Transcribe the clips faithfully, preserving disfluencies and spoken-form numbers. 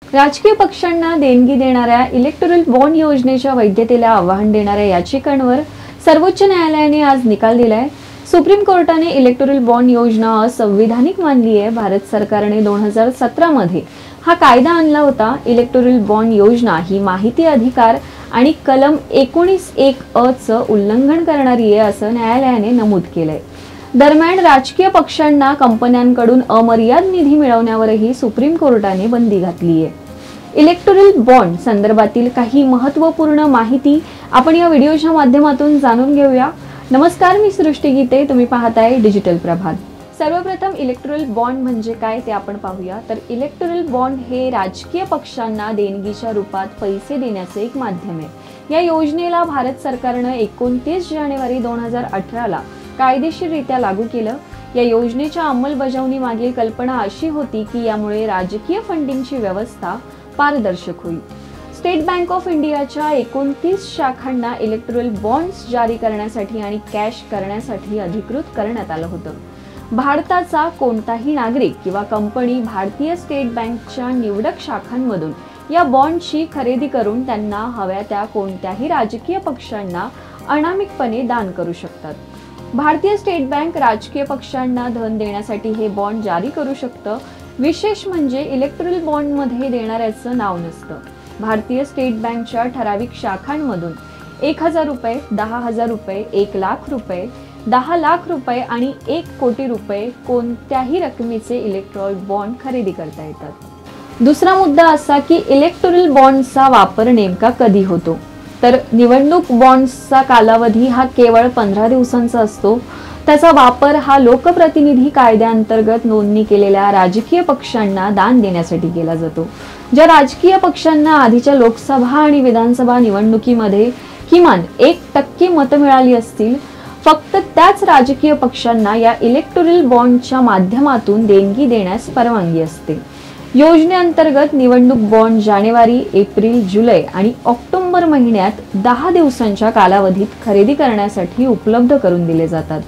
राजकीय पक्षांना देणगी देणाऱ्या इलेक्टोरल बॉन्ड योजनेच्या वैधतेला आव्हान देणाऱ्या याचिकांवर सर्वोच्च न्यायालयाने आज निकाल दिलाय। सुप्रीम कोर्टाने इलेक्टोरल बॉन्ड योजना असंविधानिक मानली आहे। भारत सरकारने दोन हजार सतरा मध्ये हा कायदा आणला होता। इलेक्टोरल बॉन्ड योजना ही माहिती अधिकार आणि कलम एकोणीस एक अ चं उल्लंघन करणारी आहे असं न्यायालयाने नमूद केलंय। दरम्यान राजकीय पक्षांना कंपन्यांकडून अमर्याद निधी मिळवण्यावरही सुप्रीम कोर्टाने बंदी घातली आहे। इलेक्टोरल बॉन्ड संदर्भातील काही महत्त्वपूर्ण माहिती आपण या व्हिडिओच्या माध्यमातून जाणून घेऊया। नमस्कार, मी सृष्टी गीते, तुम्ही पाहताय डिजिटल प्रभात। सर्वप्रथम इलेक्टोरल बॉन्ड म्हणजे काय ते आपण पाहूया। तर इलेक्टोरल बॉन्ड हे राजकीय पक्षांना देणगीच्या रूपात पैसे देण्याचे एक माध्यम आहे। या योजनेला भारत सरकारने एकोणतीस जानेवारी दोन हजार अठरा ला कायदेशीररित्या लागू केलं। या योजनेच्या अंमलबजावणी मागील कल्पना अशी होती की यामुळे राजकीय फंडिंगची व्यवस्था पारदर्शक होईल। स्टेट बँक ऑफ इंडियाच्या एकोणतीस शाखांना इलेक्टोरल बॉन्ड्स जारी करण्यासाठी आणि कॅश करण्यासाठी अधिकृत करण्यात आलं होतं। भारताचा कोणताही नागरिक किंवा कंपनी भारतीय स्टेट बँकच्या निवडक शाखांमधून या बॉन्डची खरेदी करून त्यांना हव्या त्या कोणत्याही राजकीय पक्षांना अनामिकपणे दान करू शकतात। भारतीय स्टेट बँक राजकीय पक्षांना धन देण्यासाठी हे बॉन्ड जारी करू शकतं। विशेष म्हणजे इलेक्टोरल बॉन्ड मध्ये देणाऱ्याचं नाव नसतं। भारतीय स्टेट बँकच्या ठराविक शाखांमधून एक हजार रुपये, दहा हजार रुपये, एक लाख रुपये, दहा लाख रुपये आणि एक कोटी रुपये कोणत्याही रकमेचे इलेक्टोरल बॉन्ड खरेदी करता येतात। दुसरा मुद्दा असा की इलेक्टोरल बॉन्डचा वापर नेमका कधी होतो। तर निवडणूक बॉन्ड्सचा कालावधी हा केवळ पंधरा दिवसांचा असतो। त्याचा वापर हा लोकप्रतिनिधी कायद्याअंतर्गत नोंदणी केलेल्या राजकीय पक्षांना दान देण्यासाठी केला जातो। ज्या राजकीय पक्षांना आधीच्या लोकसभा आणि विधानसभा निवडणुकीमध्ये किमान एक टक्के मतं मिळाली असतील, फक्त त्याच राजकीय पक्षांना या इलेक्टोरल बॉन्डच्या माध्यमातून देणगी देण्यास परवानगी असते। योजनेअंतर्गत निवडणूक बॉन्ड जानेवारी, एप्रिल, जुलै आणि ऑक्टोबर महिन्यात दहा दिवसांच्या कालावधीत खरेदी करण्यासाठी उपलब्ध करून दिले जातात।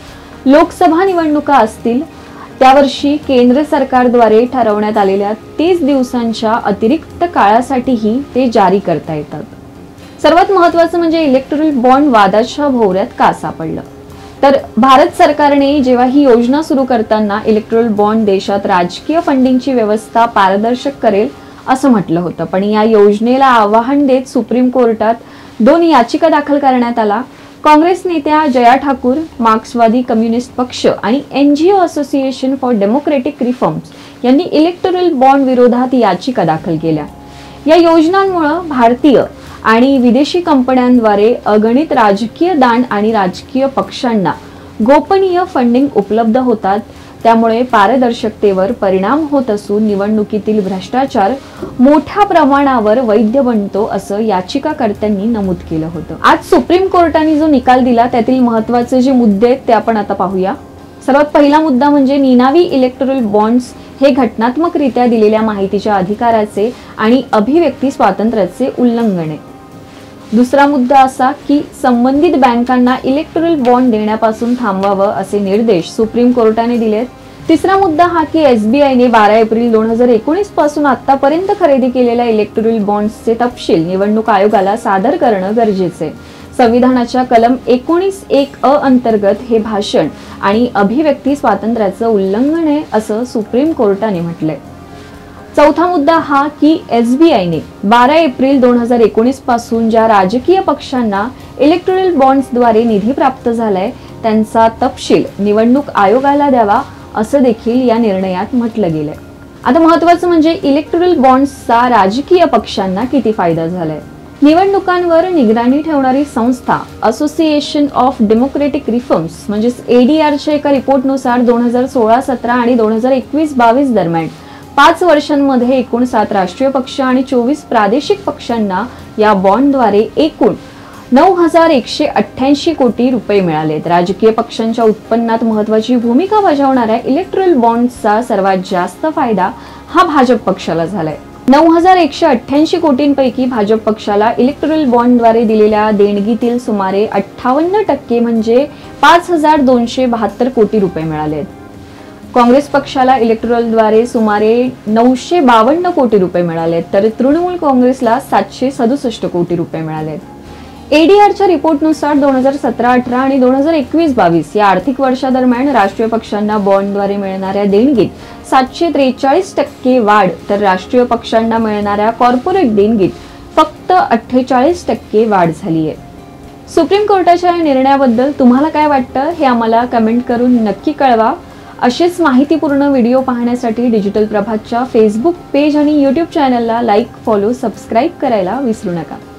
लोकसभा निवडणुका असतील त्यावर्षी केंद्र सरकारद्वारे ठरवण्यात आलेल्या तीस दिवसांच्या अतिरिक्त काळासाठीही ते जारी करता येतात। सर्वात महत्त्वाचं म्हणजे इलेक्टोरल बॉन्ड वादाच्या भोवऱ्यात का सापडलं। तर भारत सरकारने जेव्हा ही योजना सुरू करताना इलेक्टोरल बॉन्ड देशात राजकीय फंडिंगची व्यवस्था पारदर्शक करेल असं म्हटलं होतं। पण या योजनेला आव्हान देत सुप्रीम कोर्टात दोन याचिका दाखल करण्यात आल्या। काँग्रेस नेत्या जया ठाकूर, मार्क्सवादी कम्युनिस्ट पक्ष आणि NGO Association for Democratic Reforms यांनी इलेक्टोरल बॉन्ड विरोधात याचिका दाखल केल्या। या योजनांमुळे भारतीय आणि विदेशी कंपन्यांद्वारे अगणित राजकीय दान आणि राजकीय पक्षांना गोपनीय फंडिंग उपलब्ध होतात। त्यामुळे पारदर्शकतेवर परिणाम होत असून निवडणुकीतील भ्रष्टाचार मोठ्या प्रमाणावर वैध बनतो असं याचिकाकर्त्यांनी नमूद केलं होतं। आज सुप्रीम कोर्टाने जो निकाल दिला त्यातील महत्त्वाचे जे मुद्दे आहेत ते आपण आता पाहूया। सर्वात पहिला मुद्दा म्हणजे निनावी इलेक्टोरल बॉन्ड्स हे घटनात्मकरित्या दिलेल्या माहितीच्या अधिकाराचे आणि अभिव्यक्ती स्वातंत्र्याचे उल्लंघन आहे। दुसरा मुद्दा असा की संबंधित बँकांना इलेक्टोरल बॉन्ड देण्यापासून थांबवावं असे निर्देश सुप्रीम कोर्टाने दिलेत। तिसरा मुद्दा हा की एसबीआयने बारा एप्रिल दोन हजार एकोणीस पासून आतापर्यंत खरेदी केलेल्या इलेक्टोरल बॉन्ड्सचे तपशील निवडणूक आयोगाला सादर करणं गरजेचे आहे। संविधानाच्या कलम एकोणीस एक अ अंतर्गत हे भाषण आणि अभिव्यक्ती स्वातंत्र्याचं उल्लंघन आहे असं सुप्रीम कोर्टाने म्हटलंय। चौथा मुद्दा हा की एसबीआयने बारा एप्रिल दोन हजार एकोणीस पासून ज्या राजकीय पक्षांना इलेक्टोरल बॉन्ड्सद्वारे निधी प्राप्त झालाय त्यांचा तपशील निवडणूक आयोगाला द्यावा असं देखील या निर्णयात म्हटलं गेलंय। आता महत्त्वाचं म्हणजे इलेक्टोरल बॉन्ड्सचा राजकीय पक्षांना किती फायदा झालाय। निवडणुकांवर निगराणी ठेवणारी संस्था असोसिएशन ऑफ डेमोक्रेटिक रिफॉर्म्स म्हणजे एडीआरच्या एका रिपोर्टनुसार दोन हजार सोळा सतरा आणि दोन हजार एकवीस बावीस दरम्यान पाच वर्षांमध्ये एकूण सात राष्ट्रीय पक्ष आणि चोवीस प्रादेशिक पक्षांना या बॉन्डद्वारे एकूण नऊ हजार एकशे अठ्ठ्याऐंशी कोटी रुपये मिळालेत। राजकीय पक्षांच्या उत्पन्नात महत्त्वाची भूमिका बजावणाऱ्या इलेक्टोरल बॉन्ड्सचा सर्वात जास्त फायदा हा भाजप पक्षाला झालाय। नऊ हजार एकशे अठ्ठ्याऐंशी कोटींपैकी भाजप पक्षाला इलेक्टोरल बॉन्डद्वारे दिलेल्या देणगीतील सुमारे अठ्ठावन्न टक्के म्हणजे पाच हजार दोनशे बहात्तर कोटी रुपये मिळालेत। काँग्रेस पक्षाला इलेक्टोरलद्वारे सुमारे नऊशे बावन्न कोटी रुपये मिळाले, तर तृणमूल काँग्रेसला सातशे सदुसष्ट कोटी रुपये मिळाले. एडीआरच्या रिपोर्टनुसार दोन हजार सतरा अठरा आणि दोन हजार एकवीस बावीस या आर्थिक वर्षादरम्यान राष्ट्रीय पक्षांना बॉन्डद्वारे मिळणाऱ्या देणगीत सातशे त्रेचाळीस टक्के वाढ, तर राष्ट्रीय पक्षांना मिळणाऱ्या कॉर्पोरेट देणगीत फक्त अठ्ठेचाळीस टक्के वाढ झाली आहे. सुप्रीम कोर्टाच्या या निर्णयाबद्दल तुम्हाला काय वाटतं हे आम्हाला कमेंट करून नक्की कळवा. असेच माहितीपूर्ण व्हिडिओ पाहण्यासाठी डिजिटल प्रभातच्या फेसबुक पेज आणि यूट्यूब चॅनलला लाईक, फॉलो, सबस्क्राईब करायला विसरू नका.